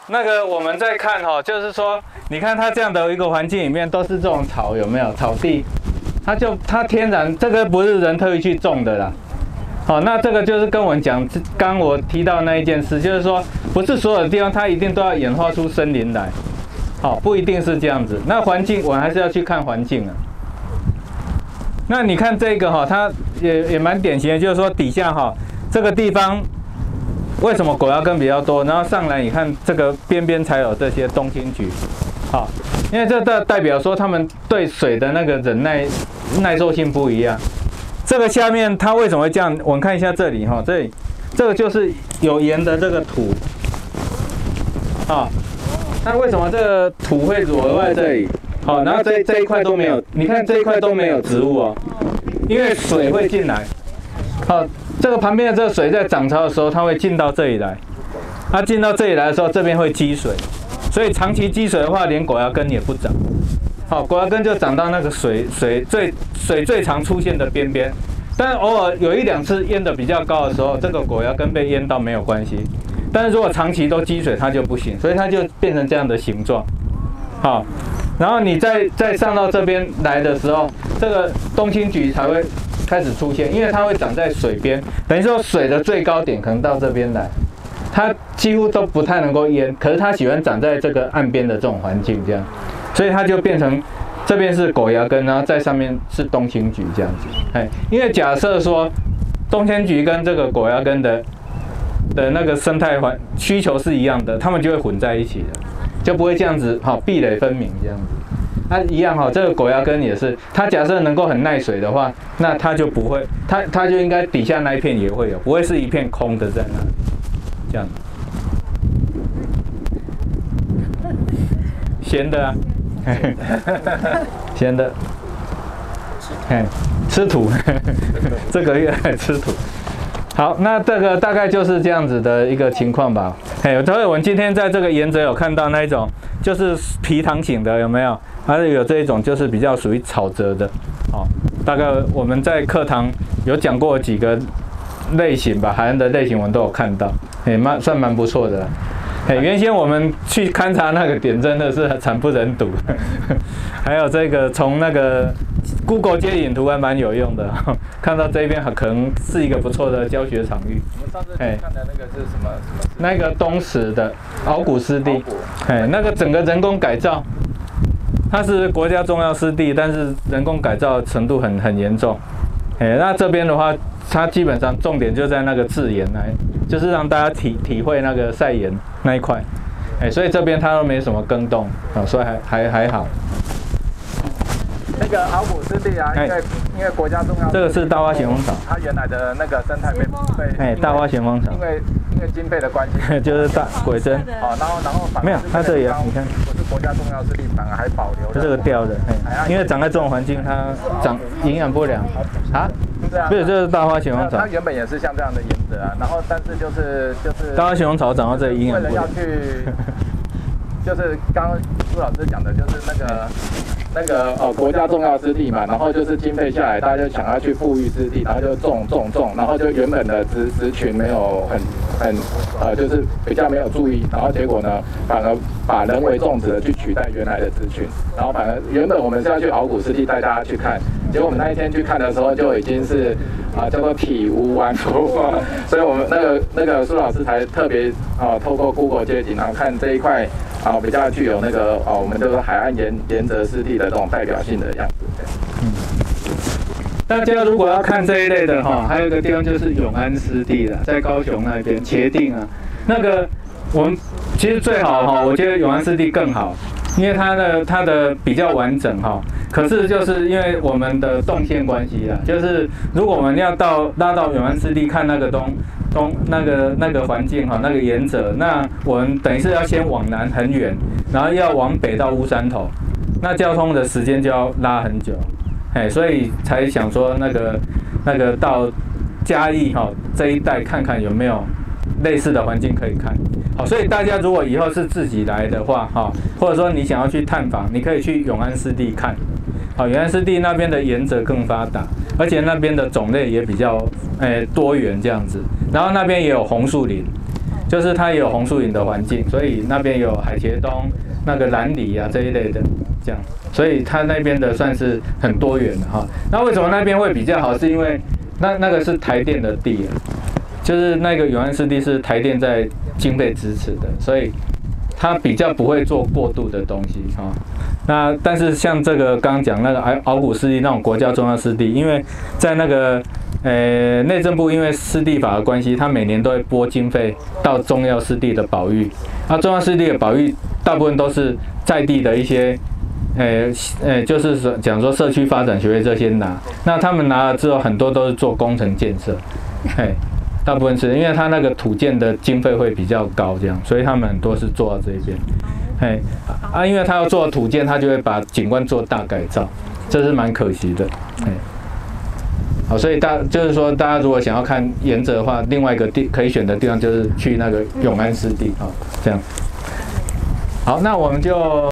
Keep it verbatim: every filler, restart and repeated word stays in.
那个我们再看哈，就是说，你看它这样的一个环境里面都是这种草，有没有草地？它就它天然这个不是人特意去种的啦。好，那这个就是跟我们讲，刚我提到那一件事，就是说，不是所有的地方它一定都要演化出森林来。好，不一定是这样子。那环境我还是要去看环境啊。那你看这个哈，它也也蛮典型的，就是说底下哈这个地方。为什么狗牙根比较多？然后上来你看这个边边才有这些冬青菊，好，因为这代代表说它们对水的那个忍耐耐受性不一样。这个下面它为什么会这样？我们看一下这里哈，这里这个就是有盐的这个土，啊，那为什么这个土会裸在这里？好，然后这这一块都没有，你看这一块都没有植物哦，因为水会进来，好。这个旁边的这个水在涨潮的时候，它会进到这里来。它进到这里来的时候，这边会积水，所以长期积水的话，连狗牙根也不长。好，狗牙根就长到那个水水最水最常出现的边边。但偶尔有一两次淹的比较高的时候，这个狗牙根被淹到没有关系。但是如果长期都积水，它就不行，所以它就变成这样的形状。好，然后你再再上到这边来的时候，这个冬青菊才会开始出现，因为它会长在水边，等于说水的最高点可能到这边来，它几乎都不太能够淹，可是它喜欢长在这个岸边的这种环境，这样，所以它就变成这边是狗牙根，然后在上面是冬青菊这样子。哎，因为假设说冬青菊跟这个狗牙根的的那个生态环需求是一样的，它们就会混在一起的，就不会这样子好壁垒分明这样子。它一样哈，这个狗牙根也是，它假设能够很耐水的话，那它就不会，它它就应该底下那一片也会有，不会是一片空的在那里，这样。咸的啊，咸的，嘿，吃土，这个月还吃土。好，那这个大概就是这样子的一个情况吧。哎，所以我们今天在这个沿泽有看到那一种，就是皮糖型的，有没有？还是有这一种，就是比较属于草泽的。好，大概我们在课堂有讲过几个类型吧，海岸的类型我们都有看到，哎，蛮算蛮不错的。哎，原先我们去勘察那个点真的是惨不忍睹，还有这个从那个 Google 接引图还蛮有用的，看到这边可能是一个不错的教学场域。 我们上次去看的那个是什么？什么？ 那个东石的鳌骨湿地，哎，那个整个人工改造，它是国家重要湿地，但是人工改造程度很很严重。哎，那这边的话，它基本上重点就在那个制盐来，就是让大家体体会那个晒盐那一块。哎，所以这边它都没什么更动啊，所以还还还好。 那个鳌骨湿地啊，因为因为国家重要， 这个是大花咸丰草， 它原来的那个生态被被哎大花咸丰草， 因为因为经费的关系， 就是大鬼针。 好，然后然后反没有，它这里你看， 不是国家重要湿地，反而还保留了这个吊的，哎，因为长在这种环境，它长营养不良啊。不是，这是大花咸丰草。 它原本也是像这样的颜色啊，然后但是就是就是大花咸丰草长到这里营养不良。 为了要去，就是刚刚朱老师讲的，就是那个。那个哦，国家重要湿地嘛，然后就是经费下来，大家就想要去富裕湿地，然后就种种种，然后就原本的植植群没有很很呃，就是比较没有注意，然后结果呢，反而把人为种植的去取代原来的植群，然后反而原本我们是要去鳌骨湿地带大家去看，结果我们那一天去看的时候就已经是啊、呃、叫做体无完肤，所以我们那个那个苏老师才特别啊、呃、透过 Google 街景，然后看这一块。啊，比较具有那个哦，我们这个海岸沿沿泽湿地的这种代表性的样子。 嗯，大家如果要看这一类的哈，还有一个地方就是永安湿地了，在高雄那边茄定啊，那个我们其实最好哈，我觉得永安湿地更好，因为它的它的比较完整哈。可是就是因为我们的动线关系啊，就是如果我们要到拉到永安湿地看那个东。东那个那个环境哈，那个沿着，那我们等于是要先往南很远，然后要往北到乌山头，那交通的时间就要拉很久，哎，所以才想说那个那个到嘉义哈这一带看看有没有类似的环境可以看。好，所以大家如果以后是自己来的话哈，或者说你想要去探访，你可以去永安湿地看。好，永安湿地那边的沿泽更发达，而且那边的种类也比较诶、欸、多元这样子。然后那边也有红树林， 就是它也有红树林的环境，所以那边有海茄冬、那个兰梨啊这一类的，这样，所以它那边的算是很多元的哈。那为什么那边会比较好？是因为那那个是台电的地啊，就是那个永安湿地是台电在经费支持的，所以它比较不会做过度的东西哈。那但是像这个刚刚讲那个鳌鳌骨湿地那种国家重要湿地，因为在那个呃内政部因为湿地法的关系，它每年都会拨经费到重要湿地的保育。那重要湿地的保育大部分都是在地的一些。呃呃，就是说讲说社区发展学会这些拿，那他们拿了之后，很多都是做工程建设，嘿，大部分是因为他那个土建的经费会比较高，这样，所以他们很多是做到这边，嘿，啊，因为他要做土建，他就会把景观做大改造，这是蛮可惜的，嘿，好，所以大就是说，大家如果想要看沿着的话，另外一个地可以选的地方就是去那个永安湿地，好，这样，好，那我们就。